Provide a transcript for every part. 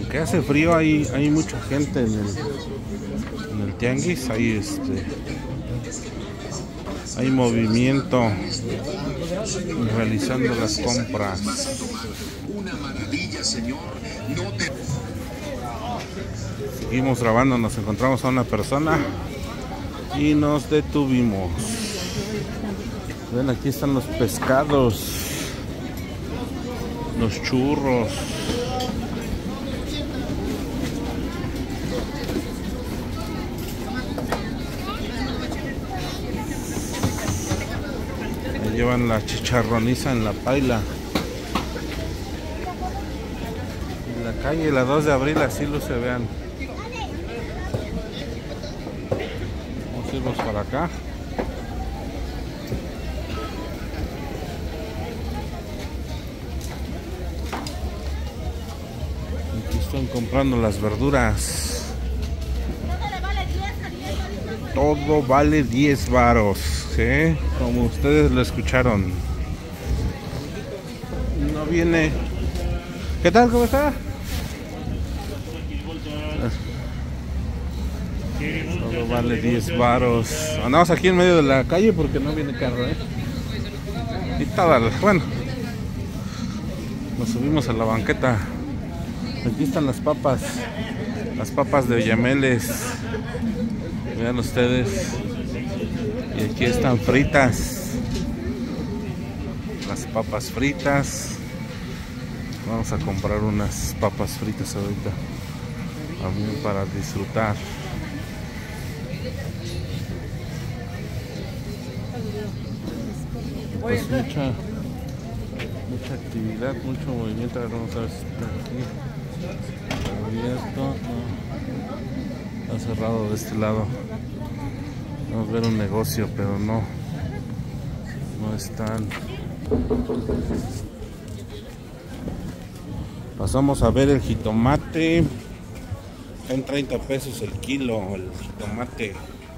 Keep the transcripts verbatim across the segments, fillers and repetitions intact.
aunque hace frío, hay, hay mucha gente en el, en el tianguis. Hay este hay movimiento realizando las compras. Seguimos grabando, nos encontramos a una persona y nos detuvimos. Ven, aquí están los pescados, los churros. Ahí llevan la chicharroniza en la paila. En la calle, la dos de abril, así lo se vean. Vamos a irnos para acá. Aquí están comprando las verduras. Todo vale diez varos, ¿sí? Como ustedes lo escucharon. No viene. ¿Qué tal? ¿Cómo está? Todo vale diez varos. Andamos aquí en medio de la calle porque no viene carro, ¿eh? Y tal, bueno. Nos subimos a la banqueta. Aquí están las papas. Las papas de Yameles. Vean ustedes. Y aquí están fritas. Las papas fritas. Vamos a comprar unas papas fritas ahorita. También para disfrutar. Pues mucha mucha actividad, mucho movimiento. Ahora vamos a ver si está aquí abierto. No. Está cerrado de este lado. Vamos a ver un negocio, pero no no están. Pasamos a ver el jitomate. En treinta pesos el kilo el jitomate.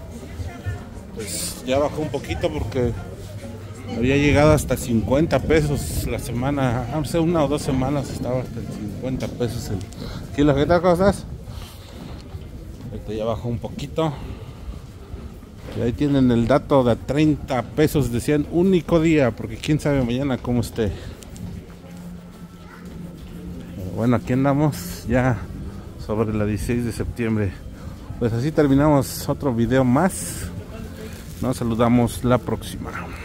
Pues ya bajó un poquito porque había llegado hasta cincuenta pesos la semana, hace una o dos semanas estaba hasta cincuenta pesos el kilo. ¿Qué tal cosas? Ahorita ya bajó un poquito. Y ahí tienen el dato de treinta pesos, decían único día, porque quién sabe mañana cómo esté. Pero bueno, aquí andamos ya sobre la dieciséis de septiembre. Pues así terminamos otro video más. Nos saludamos la próxima.